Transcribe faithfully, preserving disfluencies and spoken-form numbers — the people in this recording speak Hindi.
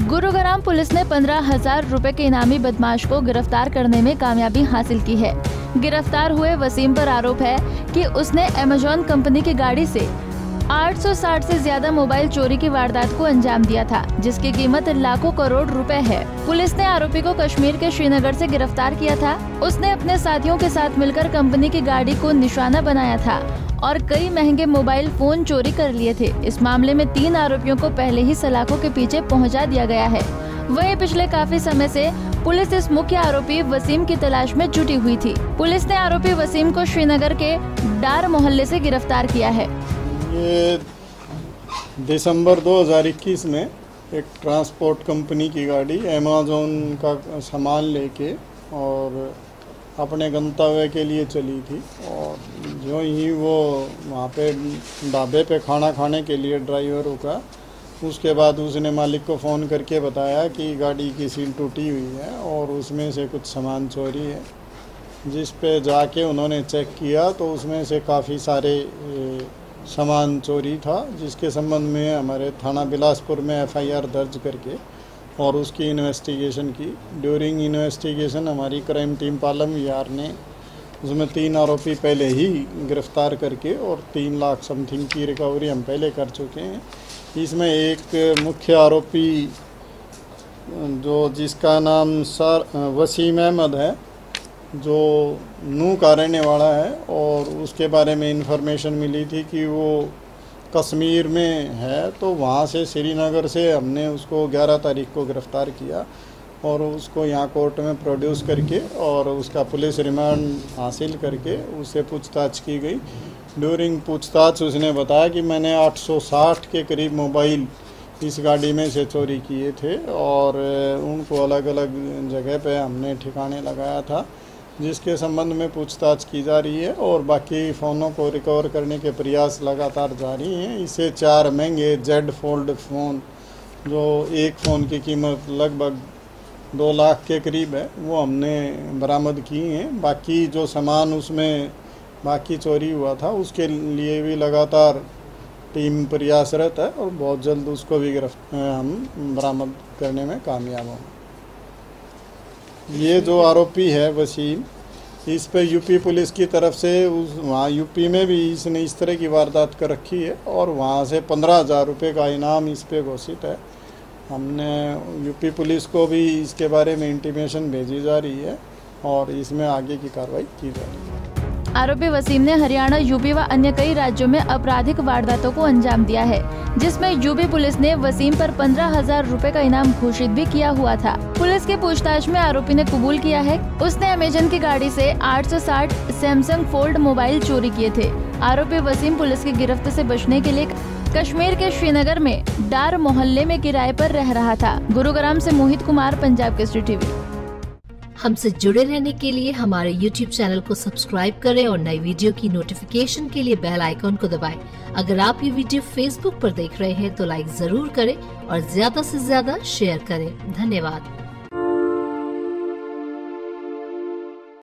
गुरुग्राम पुलिस ने पंद्रह हजार रूपए के इनामी बदमाश को गिरफ्तार करने में कामयाबी हासिल की है। गिरफ्तार हुए वसीम पर आरोप है कि उसने अमेजॉन कंपनी की गाड़ी से आठ सौ साठ से ज्यादा मोबाइल चोरी की वारदात को अंजाम दिया था, जिसकी कीमत लाखों करोड़ रुपए है। पुलिस ने आरोपी को कश्मीर के श्रीनगर से गिरफ्तार किया था। उसने अपने साथियों के साथ मिलकर कंपनी की गाड़ी को निशाना बनाया था और कई महंगे मोबाइल फोन चोरी कर लिए थे। इस मामले में तीन आरोपियों को पहले ही सलाखों के पीछे पहुंचा दिया गया है। वहीं पिछले काफी समय से पुलिस इस मुख्य आरोपी वसीम की तलाश में जुटी हुई थी। पुलिस ने आरोपी वसीम को श्रीनगर के डार मोहल्ले से गिरफ्तार किया है। ये दिसंबर दो हज़ार इक्कीस में एक ट्रांसपोर्ट कंपनी की गाड़ी अमेज़न का सामान लेके और अपने गंतव्य के लिए चली थी, और जो ही वो वहाँ पे ढाबे पे खाना खाने के लिए ड्राइवर रुका, उसके बाद उसने मालिक को फ़ोन करके बताया कि गाड़ी की सील टूटी हुई है और उसमें से कुछ सामान चोरी है। जिस पे जाके उन्होंने चेक किया तो उसमें से काफ़ी सारे सामान चोरी था, जिसके संबंध में हमारे थाना बिलासपुर में एफ आई आर दर्ज करके और उसकी इन्वेस्टिगेशन की। ड्यूरिंग इन्वेस्टिगेशन हमारी क्राइम टीम पालम यार ने उसमें तीन आरोपी पहले ही गिरफ्तार करके और तीन लाख समथिंग की रिकवरी हम पहले कर चुके हैं। इसमें एक मुख्य आरोपी जो जिसका नाम सर वसीम अहमद है, जो नू का रहने वाला है, और उसके बारे में इंफॉर्मेशन मिली थी कि वो कश्मीर में है, तो वहाँ से श्रीनगर से हमने उसको ग्यारह तारीख को गिरफ़्तार किया और उसको यहाँ कोर्ट में प्रोड्यूस करके और उसका पुलिस रिमांड हासिल करके उससे पूछताछ की गई। ड्यूरिंग पूछताछ उसने बताया कि मैंने आठ सौ साठ के करीब मोबाइल इस गाड़ी में से चोरी किए थे और उनको अलग अलग जगह पे हमने ठिकाने लगाया था, जिसके संबंध में पूछताछ की जा रही है और बाकी फ़ोनों को रिकवर करने के प्रयास लगातार जारी हैं। इसे चार महंगे जेड फोल्ड फ़ोन, जो एक फ़ोन की कीमत लगभग दो लाख के करीब है, वो हमने बरामद किए हैं। बाकी जो सामान उसमें बाकी चोरी हुआ था उसके लिए भी लगातार टीम प्रयासरत है और बहुत जल्द उसको भी गिरफ्त हम बरामद करने में कामयाब होंगे। ये जो आरोपी है वसीम, इस पे यूपी पुलिस की तरफ से उस वहाँ यूपी में भी इसने इस तरह की वारदात कर रखी है और वहाँ से पंद्रह हज़ार रुपये का इनाम इस पे घोषित है। हमने यूपी पुलिस को भी इसके बारे में इंटीमेशन भेजी जा रही है और इसमें आगे की कार्रवाई की जा रही है। आरोपी वसीम ने हरियाणा, यूपी व अन्य कई राज्यों में आपराधिक वारदातों को अंजाम दिया है, जिसमें यूपी पुलिस ने वसीम पर पंद्रह हजार रूपए का इनाम घोषित भी किया हुआ था। पुलिस की पूछताछ में आरोपी ने कबूल किया है उसने अमेजन की गाड़ी से आठ सौ साठ सैमसंग फोल्ड मोबाइल चोरी किए थे। आरोपी वसीम पुलिस की गिरफ्त से बचने के लिए कश्मीर के श्रीनगर में डार मोहल्ले में किराए पर रह रहा था। गुरुग्राम से मोहित कुमार, पंजाब केसरी टीवी। हमसे जुड़े रहने के लिए हमारे यूट्यूब चैनल को सब्सक्राइब करें और नई वीडियो की नोटिफिकेशन के लिए बेल आइकॉन को दबाएं। अगर आप ये वीडियो फेसबुक पर देख रहे हैं तो लाइक जरूर करें और ज्यादा से ज्यादा शेयर करें। धन्यवाद।